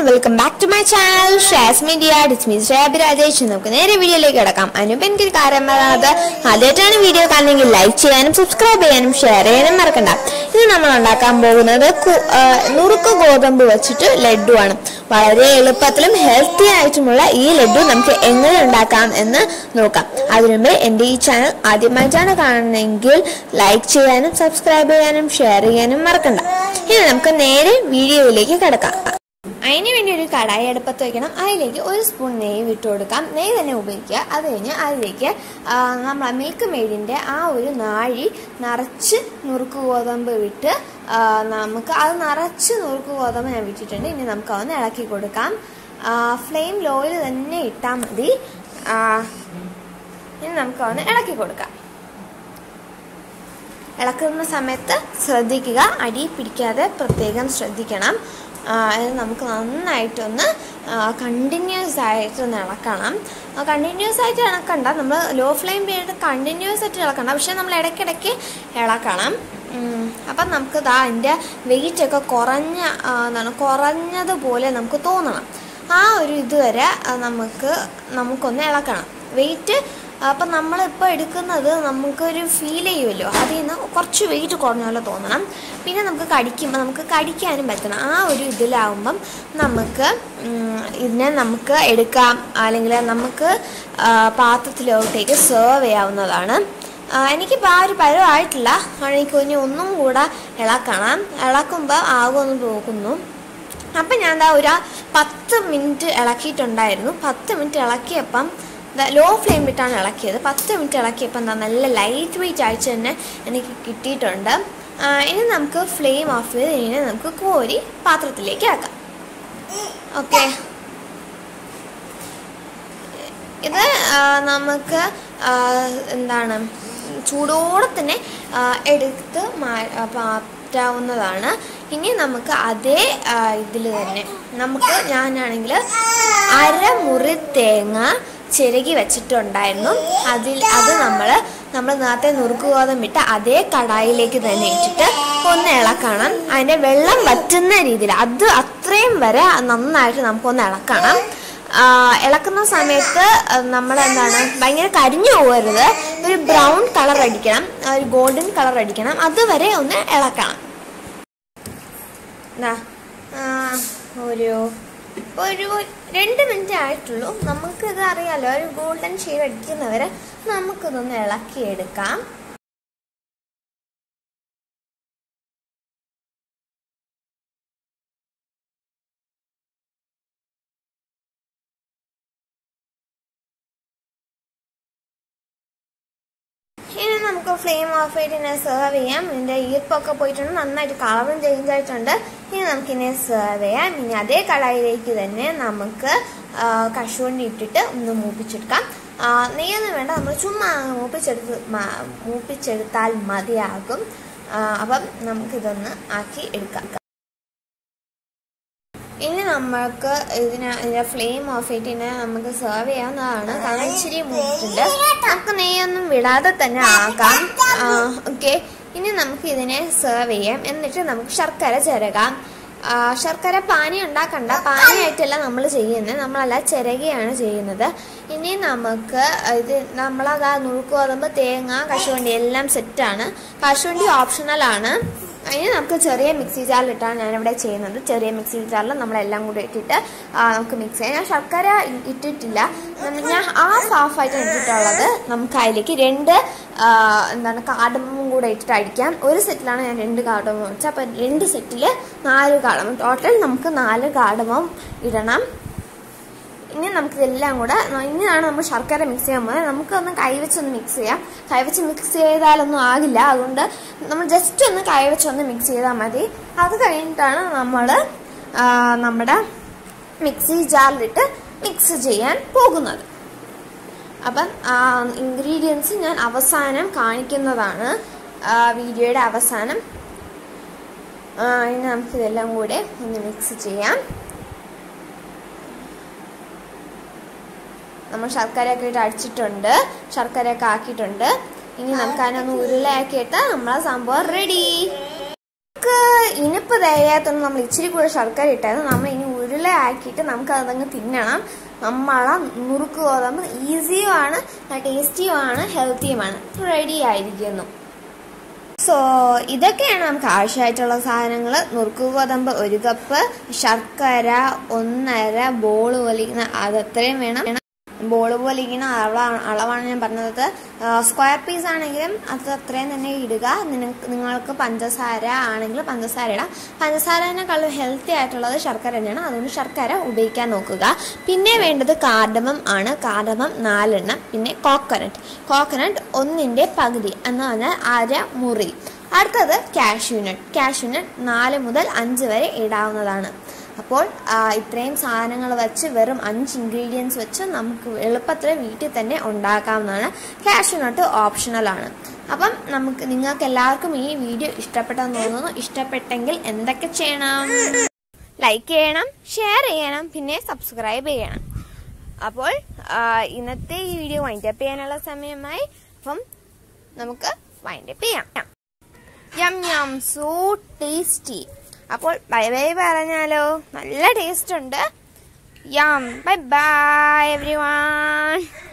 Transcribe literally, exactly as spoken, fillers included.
and welcome back to my channel Shaz Media. It's me Shrabi Rajesh. നമുക്ക് നേരെ വീഡിയോയിലേക്ക് കടക്കാം. അതിനുമുമ്പ് എനിക്കൊരു കാര്യം പറയാനുള്ളത്, ആദ്യമായിട്ടാണ് വീഡിയോ കാണുന്നെങ്കിൽ ലൈക്ക് ചെയ്യാനും സബ്സ്ക്രൈബ് ചെയ്യാനും ഷെയർ ചെയ്യാനും മറക്കണ്ട. ഇത് നമ്മൾ ഉണ്ടാക്കാൻ പോകുന്നത് നുറുക്ക് ഗോതമ്പ് വെച്ചിട്ട് ലഡു ആണ്. വളരെ എളുപ്പത്തിലും ഹെൽത്തി ആയിട്ടുമുള്ള ഈ ലഡു നമുക്ക് എങ്ങനെ ഉണ്ടാക്കാം എന്ന് നോക്കാം. അതിനുമുമ്പ് എൻ്റെ ഈ ചാനൽ ആദ്യമായിട്ടാണ് കാണുന്നതെങ്കിൽ ലൈക്ക് ചെയ്യാനും സബ്സ്ക്രൈബ് ചെയ്യാനും ഷെയർ ചെയ്യാനും മറക്കണ്ട. ഇനി നമുക്ക് നേരെ വീഡിയോയിലേക്ക് കടക്കാം. അതിന് വേണ്ടി ഒരു കടായി അടുപ്പത്ത് വയ്ക്കണം. അതിലേക്ക് ഒരു സ്പൂൺ നെയ്യ് വിട്ടു കൊടുക്കാം. നെയ്യ് തന്നെ ഉപയോഗിക്കുക. അത് കഴിഞ്ഞ് അതിലേക്ക് നമ്മൾ മിൽക്ക് മെയ്ഡിൻ്റെ ആ ഒരു നാഴി നിറച്ച് നുറുക്ക് ഗോതമ്പ് വിട്ട് നമുക്ക് അത് നിറച്ച് നുറുക്ക് ഗോതമ്പ് ഞാൻ വിട്ടിട്ടുണ്ട്. ഇനി നമുക്ക് അതൊന്ന് ഇളക്കി കൊടുക്കാം. ഫ്ലെയിം ലോയിൽ തന്നെ ഇട്ടാൽ മതി. ഇനി നമുക്ക് അതൊന്ന് ഇളക്കി കൊടുക്കാം. ഇളക്കുന്ന സമയത്ത് ശ്രദ്ധിക്കുക, അടി പിടിക്കാതെ പ്രത്യേകം ശ്രദ്ധിക്കണം. നമുക്ക് നന്നായിട്ടൊന്ന് കണ്ടിന്യൂസ് ആയിട്ടൊന്ന് ഇളക്കണം. കണ്ടിന്യൂസ് ആയിട്ട് ഇളക്കണ്ട, നമ്മൾ ലോ ഫ്ലെയിം ചെയ്തിട്ട് കണ്ടിന്യൂസ് ആയിട്ട് ഇളക്കണ്ട, പക്ഷെ നമ്മൾ ഇടയ്ക്കിടയ്ക്ക് ഇളക്കണം. അപ്പം നമുക്ക് ഇതാ അതിൻ്റെ വെയിറ്റൊക്കെ കുറഞ്ഞ എന്താണ് കുറഞ്ഞതുപോലെ നമുക്ക് തോന്നണം. ആ ഒരു ഇതുവരെ നമുക്ക് നമുക്കൊന്ന് ഇളക്കണം. വെയിറ്റ് അപ്പം നമ്മളിപ്പോൾ എടുക്കുന്നത് നമുക്കൊരു ഫീൽ ചെയ്യുമല്ലോ, അതിൽ നിന്ന് കുറച്ച് വെയിറ്റ് കുറഞ്ഞ പോലെ തോന്നണം. പിന്നെ നമുക്ക് കടിക്കുമ്പോൾ നമുക്ക് കടിക്കാനും പറ്റണം. ആ ഒരു ഇതിലാവുമ്പം നമുക്ക് ഇതിനെ നമുക്ക് എടുക്കാം, അല്ലെങ്കിൽ നമുക്ക് പാത്രത്തിലോട്ടേക്ക് സെർവ് ചെയ്യാവുന്നതാണ്. എനിക്കിപ്പോൾ ആ ഒരു പരുവായിട്ടില്ല, എനിക്ക് ഇനി ഒന്നും കൂടെ ഇളക്കണം. ഇളക്കുമ്പോൾ ആകുമെന്ന് തോന്നുന്നു. അപ്പം ഞാൻ എന്താ ഒരു പത്ത് മിനിറ്റ് ഇളക്കിയിട്ടുണ്ടായിരുന്നു. പത്ത് മിനിറ്റ് ഇളക്കിയപ്പം ലോ ഫ്ലെയിം ഇട്ടാണ് ഇളക്കിയത്. പത്ത് മിനിറ്റ് ഇളക്കിയപ്പോൾ എന്താ നല്ല ലൈറ്റ് വെയിറ്റ് ആയിട്ട് തന്നെ എനിക്ക് കിട്ടിയിട്ടുണ്ട്. ഇനി നമുക്ക് ഫ്ലെയിം ഓഫ് ചെയ്ത് ഇനി നമുക്ക് കോരി പാത്രത്തിലേക്ക് ആക്കാം. ഓക്കെ, ഇത് നമുക്ക് എന്താണ് ചൂടോടെ തന്നെ എടുത്ത് മാറ്റാവുന്നതാണ്. ഇനി നമുക്ക് അതേ ഇതിൽ തന്നെ നമുക്ക് ഞാനാണെങ്കിൽ അരമുറി തേങ്ങ ചിരകി വെച്ചിട്ടുണ്ടായിരുന്നു. അതിൽ അത് നമ്മൾ നമ്മൾ നേരത്തെ നുറുക്ക് ഗോതമ്പ് ഇട്ട് അതേ കടായിലേക്ക് തന്നെ ഇട്ടിട്ട് ഒന്ന് ഇളക്കണം. അതിൻ്റെ വെള്ളം വറ്റുന്ന രീതിയിൽ അത് അത്രയും വരെ നന്നായിട്ട് നമുക്കൊന്ന് ഇളക്കണം. ഇളക്കുന്ന സമയത്ത് നമ്മൾ എന്താണ് ഭയങ്കര കരിഞ്ഞു പോകരുത്, ഒരു ബ്രൗൺ കളർ അടിക്കണം, ഒരു ഗോൾഡൻ കളർ അടിക്കണം, അതുവരെ ഒന്ന് ഇളക്കണം. ഒരു ഒരു രണ്ട് മിനിറ്റ് ആയിട്ടുള്ളൂ. നമുക്കിത് അറിയാലോ, ഒരു ഗോൾഡൻ ഷെയ്ഡ് അടിക്കുന്നവരെ നമുക്കിതൊന്ന് ഇളക്കിയെടുക്കാം. ഇനി നമുക്ക് ഫ്ലെയിം ഓഫ് ചെയ്ത് ഇതിനെ സെർവ് ചെയ്യാം. ഇതിൻ്റെ ഈർപ്പൊക്കെ പോയിട്ടുണ്ട്, നന്നായിട്ട് കളറും ചേഞ്ച് ആയിട്ടുണ്ട്. ഇനി നമുക്കിതിനെ സെർവ് ചെയ്യാം. ഇനി അതേ കടായിലേക്ക് തന്നെ നമുക്ക് കശുവണ്ടി ഇട്ടിട്ട് ഒന്ന് മൂപ്പിച്ചെടുക്കാം. നെയ്യൊന്നും വേണ്ട, നമ്മൾ ചുമ്മാ മൂപ്പിച്ചെടുത്ത് മൂപ്പിച്ചെടുത്താൽ മതിയാകും. അപ്പം നമുക്കിതൊന്ന് ആക്കി എടുക്കാം. ഇനി നമ്മൾക്ക് ഇതിന് ഇതിൻ്റെ ഫ്ലെയിം ഓഫ് ചെയ്തിട്ട് നമുക്ക് സെർവ് ചെയ്യാവുന്നതാണ്. കാരണം ഇച്ചിരി മൂപ്പിട്ടുണ്ട്, നമുക്ക് നെയ്യൊന്നും വിടാതെ തന്നെ ആക്കാം. ഓക്കെ, ഇനി നമുക്ക് ഇതിനെ സെർവ് ചെയ്യാം. എന്നിട്ട് നമുക്ക് ശർക്കര ചിരകാം. ശർക്കര പാനി ഉണ്ടാക്കണ്ട, പാനിയായിട്ടല്ല നമ്മൾ ചെയ്യുന്നത്, നമ്മളല്ല ചിരകയാണ് ചെയ്യുന്നത്. ഇനി നമുക്ക് ഇത് നമ്മളതാ നുറുക്ക് ഗോതമ്പ്, തേങ്ങ, കശുവണ്ടി എല്ലാം സെറ്റാണ്. കശുവണ്ടി ഓപ്ഷണലാണ്. ഇനി നമുക്ക് ചെറിയ മിക്സി ജാറിലിട്ടാണ് ഞാനിവിടെ ചെയ്യുന്നത്. ചെറിയ മിക്സി ജാറിൽ നമ്മളെല്ലാം കൂടി ഇട്ടിട്ട് നമുക്ക് മിക്സ് ചെയ്യാം. ഞാൻ ശർക്കര ഇട്ടിട്ടില്ല, ഞാൻ ഹാഫ് ഹാഫ് ആയിട്ട് ഇട്ടിട്ടുള്ളത്. നമുക്ക് അതിലേക്ക് രണ്ട് എന്താണ് കാടമും കൂടെ ഇട്ടിട്ട് അടിക്കാം. ഒരു സെറ്റിലാണ് ഞാൻ രണ്ട് കാടമും വെച്ചത്. അപ്പം രണ്ട് സെറ്റിൽ നാല് കാടമും, ടോട്ടൽ നമുക്ക് നാല് കാടമും ഇടണം. ഇനി നമുക്കിതെല്ലാം കൂടെ ഇനിയാണ് നമ്മൾ ശർക്കര മിക്സ് ചെയ്യാൻ പോകുന്നത്. നമുക്കൊന്ന് കൈവച്ചൊന്ന് മിക്സ് ചെയ്യാം. കൈവച്ച് മിക്സ് ചെയ്താലൊന്നും ആകില്ല, അതുകൊണ്ട് നമ്മൾ ജസ്റ്റ് ഒന്ന് കൈവച്ചൊന്ന് മിക്സ് ചെയ്താൽ മതി. അത് കഴിഞ്ഞിട്ടാണ് നമ്മൾ നമ്മുടെ മിക്സി ജാറിലിട്ട് മിക്സ് ചെയ്യാൻ പോകുന്നത്. അപ്പം ഇൻഗ്രീഡിയൻസ് ഞാൻ അവസാനം കാണിക്കുന്നതാണ്, വീഡിയോയുടെ അവസാനം. ഇനി നമുക്കിതെല്ലാം കൂടെ ഒന്ന് മിക്സ് ചെയ്യാം. നമ്മൾ ശർക്കരയൊക്കെ ഇട്ട് അടിച്ചിട്ടുണ്ട്, ശർക്കരയൊക്കെ ആക്കിയിട്ടുണ്ട്. ഇനി നമുക്ക് അതിനൊന്ന് ഉരുളയാക്കിയിട്ട് നമ്മളെ സംഭവം റെഡി. ഇനിപ്പ് തയ്യാത്തൊന്നും നമ്മൾ ഇച്ചിരി കൂടെ ശർക്കര ഇട്ടായിരുന്നു. നമ്മൾ ഇനി ഉരുള ഉരുളയാക്കിയിട്ട് നമുക്ക് അതങ്ങ് തിന്നണം. നമ്മളെ നുറുക്ക് ഗോതമ്പ് ഈസിയുമാണ്, ടേസ്റ്റിയുമാണ്, ഹെൽത്തിയുമാണ്. റെഡി ആയിരിക്കുന്നു. സോ ഇതൊക്കെയാണ് നമുക്ക് ആവശ്യമായിട്ടുള്ള സാധനങ്ങൾ. നുറുക്ക് ഗോതമ്പ് ഒരു കപ്പ്, ശർക്കര ഒന്നര, ബോൾ പോലിരിക്കുന്ന അതത്രയും വേണം. ബോൾ പോലിരിക്കുന്ന അളവാണ് അളവാണ് ഞാൻ പറഞ്ഞത്. സ്ക്വയർ പീസ് ആണെങ്കിലും അത് അത്രയും തന്നെ ഇടുക. നിങ്ങൾക്ക് പഞ്ചസാര ആണെങ്കിൽ പഞ്ചസാര ഇടാം. പഞ്ചസാരേക്കാളും ഹെൽത്തി ആയിട്ടുള്ളത് ശർക്കര തന്നെയാണ്. അതുകൊണ്ട് ശർക്കര ഉപയോഗിക്കാൻ നോക്കുക. പിന്നെ വേണ്ടത് കാർഡമം ആണ്. കാർഡമം നാലെണ്ണം. പിന്നെ കോക്കനട്ട് കോക്കനട്ട് ഒന്നിൻ്റെ പകുതി എന്ന് പറഞ്ഞാൽ അര മുറി. അടുത്തത് കാഷ്യൂനട്ട്. കാഷ്യൂനട്ട് നാല് മുതൽ അഞ്ച് വരെ ഇടാവുന്നതാണ്. അപ്പോൾ ഇത്രയും സാധനങ്ങൾ വെച്ച് വെറും അഞ്ച് ഇൻഗ്രീഡിയൻസ് വെച്ച് നമുക്ക് എളുപ്പത്തിൽ വീട്ടിൽ തന്നെ ഉണ്ടാക്കാവുന്നതാണ്. കാഷ്യൂനട്ട് ഓപ്ഷണലാണ്. അപ്പം നമുക്ക് നിങ്ങൾക്ക് എല്ലാവർക്കും ഈ വീഡിയോ ഇഷ്ടപ്പെട്ടെന്ന് തോന്നുന്നു. ഇഷ്ടപ്പെട്ടെങ്കിൽ എന്തൊക്കെ ചെയ്യണം? ലൈക്ക് ചെയ്യണം, ഷെയർ ചെയ്യണം, പിന്നെ സബ്സ്ക്രൈബ് ചെയ്യണം. അപ്പോൾ ഇന്നത്തെ ഈ വീഡിയോ വൈൻഡപ്പ് ചെയ്യാനുള്ള സമയമായി. അപ്പം നമുക്ക് വൈൻഡപ്പ് ചെയ്യാം. Yum yum so tasty. അപ്പോൾ ബൈ ബൈ പറഞ്ഞാലോ? നല്ല ടേസ്റ്റ് ഉണ്ട്. യം ബൈ ബൈ എവ്രിവൺ.